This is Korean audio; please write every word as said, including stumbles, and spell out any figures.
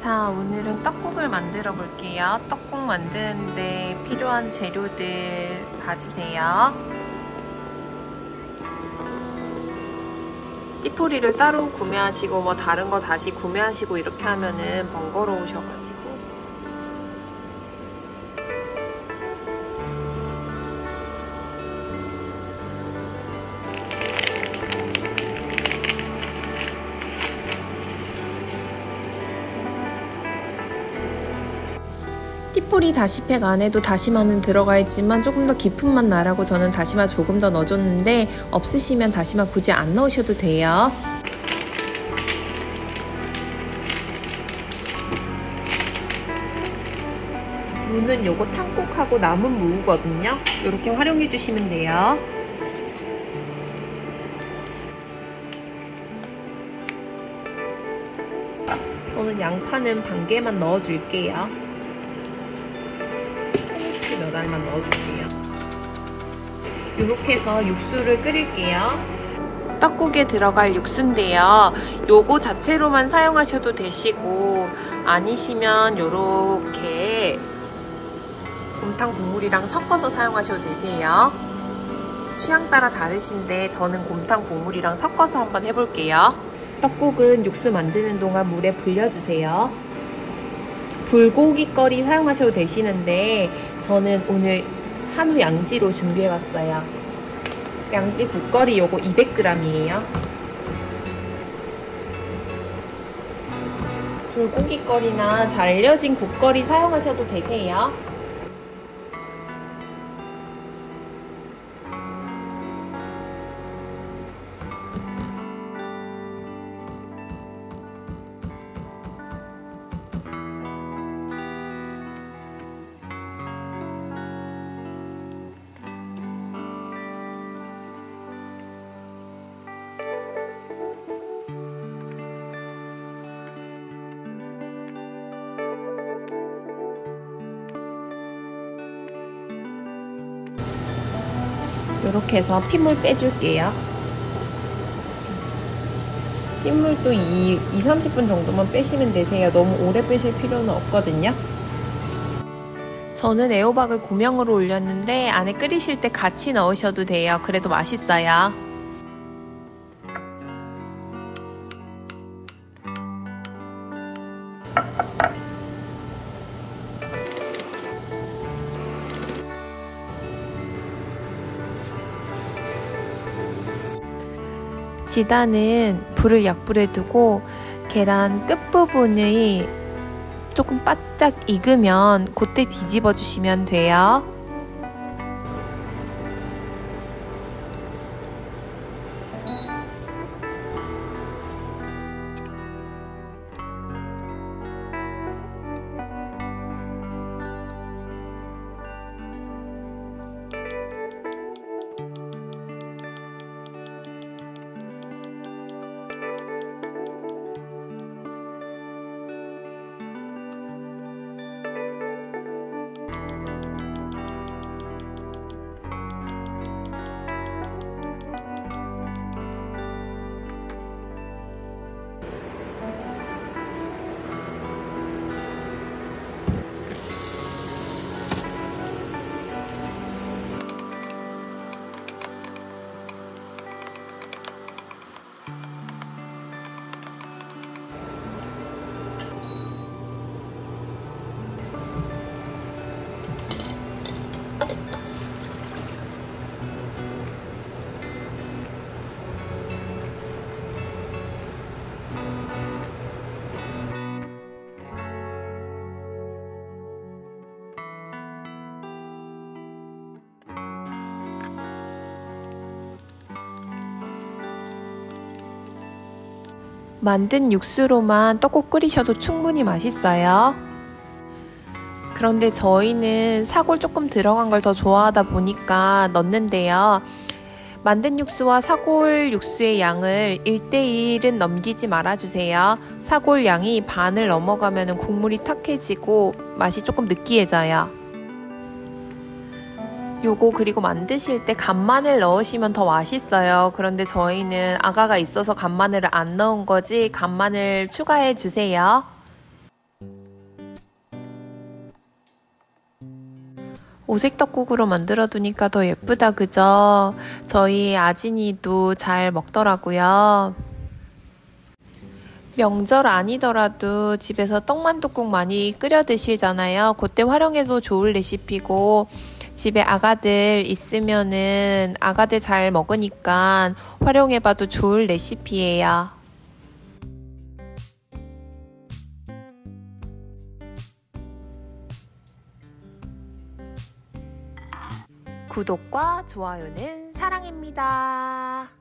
자, 오늘은 떡국을 만들어 볼게요. 떡국 만드는데 필요한 재료들 봐주세요. 띠포리를 따로 구매하시고 뭐 다른 거 다시 구매하시고 이렇게 하면은 번거로우셔가지고 띠포리 다시팩 안에도 다시마는 들어가 있지만 조금 더 깊은 맛 나라고 저는 다시마 조금 더 넣어줬는데 없으시면 다시마 굳이 안 넣으셔도 돼요. 무는 요거 탕국하고 남은 무거든요. 이렇게 활용해 주시면 돼요. 저는 양파는 반 개만 넣어줄게요. 몇 알만 넣어줄게요. 이렇게 해서 육수를 끓일게요. 떡국에 들어갈 육수인데요. 요거 자체로만 사용하셔도 되시고 아니시면 요렇게 곰탕 국물이랑 섞어서 사용하셔도 되세요. 취향 따라 다르신데 저는 곰탕 국물이랑 섞어서 한번 해볼게요. 떡국은 육수 만드는 동안 물에 불려주세요. 불고기거리 사용하셔도 되시는데 저는 오늘 한우 양지로 준비해봤어요. 양지 국거리 요거 이백 그램이에요. 불고기거리나 잘 알려진 국거리 사용하셔도 되세요. 이렇게 해서 핏물 빼줄게요. 핏물도 이, 이, 삼십 분 정도만 빼시면 되세요. 너무 오래 빼실 필요는 없거든요. 저는 애호박을 고명으로 올렸는데 안에 끓이실 때 같이 넣으셔도 돼요. 그래도 맛있어요. 지단은 불을 약불에 두고 계란 끝부분이 조금 바짝 익으면 그때 뒤집어 주시면 돼요. 만든 육수로만 떡국 끓이셔도 충분히 맛있어요. 그런데 저희는 사골 조금 들어간 걸 더 좋아하다 보니까 넣는데요. 만든 육수와 사골 육수의 양을 일 대 일은 넘기지 말아주세요. 사골 양이 반을 넘어가면 국물이 탁해지고 맛이 조금 느끼해져요. 요거 그리고 만드실 때 간마늘 넣으시면 더 맛있어요. 그런데 저희는 아가가 있어서 간마늘을 안 넣은 거지 간마늘 추가해 주세요. 오색 떡국으로 만들어 두니까 더 예쁘다, 그죠? 저희 아진이도 잘 먹더라고요. 명절 아니더라도 집에서 떡만둣국 많이 끓여 드시잖아요. 그때 활용해도 좋을 레시피고, 집에 아가들 있으면은 아가들 잘 먹으니까 활용해봐도 좋을 레시피예요. 구독과 좋아요는 사랑입니다.